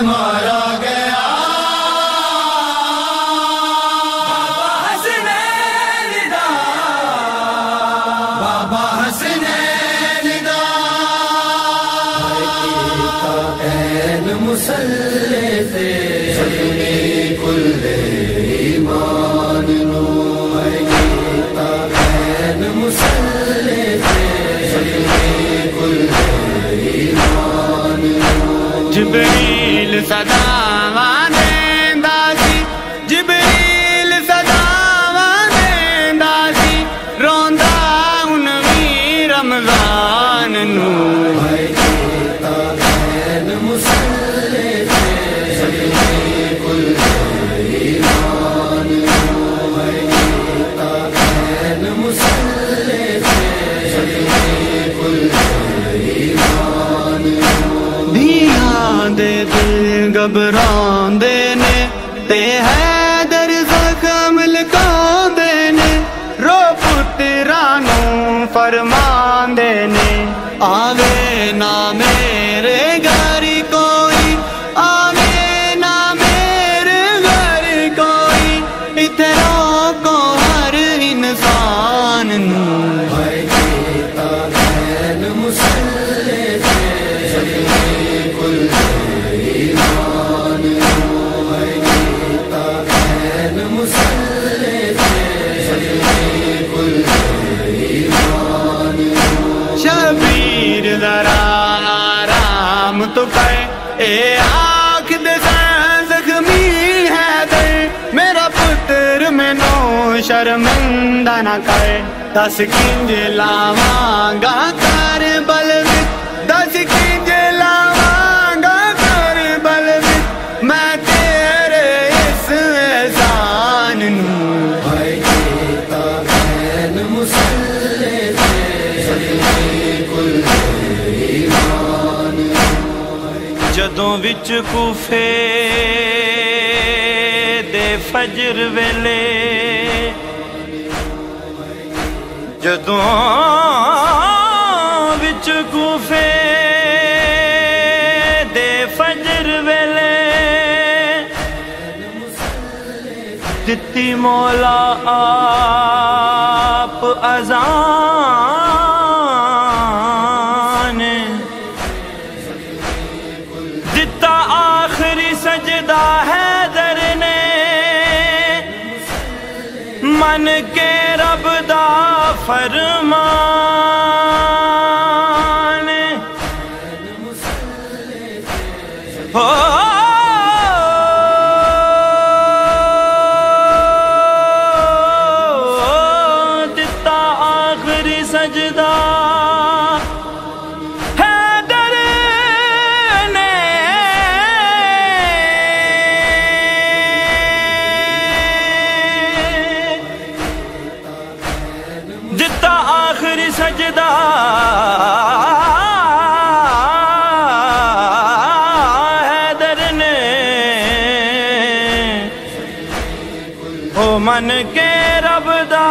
مارا گیا بابا حسنین دا، بابا حسنین دا این مسلح تے کل ایمان نو این مسلح تے کل ایمان نو جبریل صداواں دیندا سی، جبریل صداواں دیندا سی، روندا 19 رمضان نو گھبراندے نے تے حیدر زخم لکاندے نے، رو پتراں نوں فرماندے نے آوے نہ میرے گھر کوئی، آوے نہ میرے گھر کوئی، ایتھے روکو ہر انسان نوں شبیر ذرا آرام تو کر، اے آنکھ دے زخمی ہے دے، میرا پتر مینوں شرمندہ نہ کر، 10 کنج لاواں گا کربل وچ، 10 کنج لاواں گا کربل وچ، میں تیرے اس احسان نوں جدوں وچ کوفے دے فجر ویلے، جدوں وچ کوفے دے فجر ویلے، دتی مولا آپ اذان، دتا آخری سجدہ حیدر نے، من کے رب دا فرمان، ہو دتا آخری سجدہ حیدر نے، دتا آخری سجدہ حیدر نے، او من کے رب دا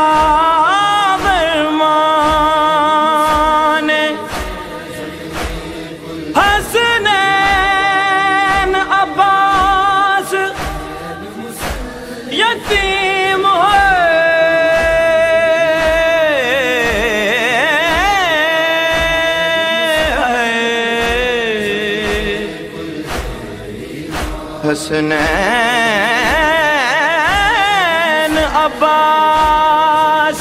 فرمان، حسنین عباس یتیم ہوئے، حسنین عباس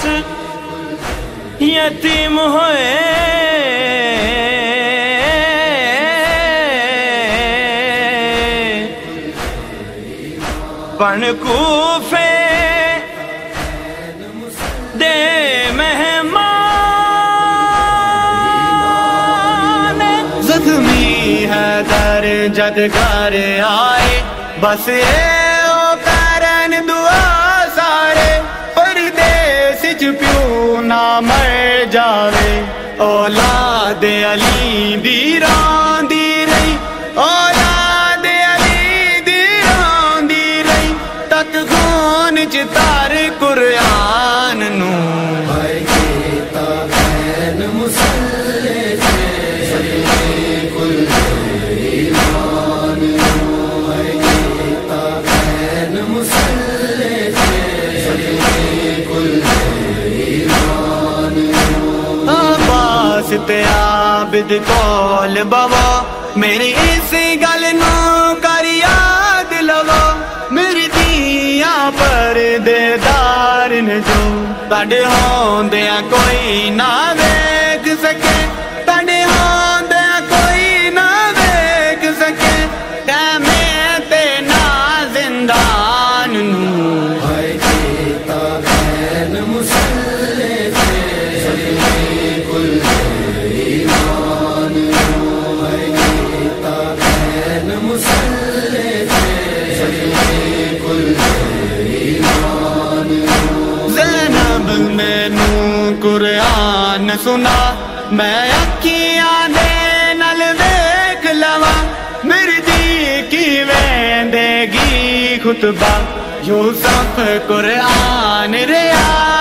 یتیم ہوئے، بن کوفے دے مہمان، زخمی حیدر جد گھر آئے، بس او کرن دعا سارے، پردیس چ پیو نہ مر جاوے، اولاد علی دی راندی رہی، اولاد علی دی راندی رہی، تک خون چ تار قرآن نوں کل ایمان کول بوا میری اس گل نو کر یاد لو میری دیا پردیدار نے جو تڈے ہوندیاں کوئی نہ ویکھ سکے تڈے ہوندیاں کوئی نہ ویکھ سکے ٹیمے تے نہ زندان نو ہائے کیتا بین مسلے تے ظلمی کل ایمان ہائے کیتا بین مسلے تے ظلمی کل ایمان زینب مینوں قرآن سنا میں اکھیاں دے نال ویکھ لواں میری دی کی ویندے گی خطبہ یوسف قرآن ریا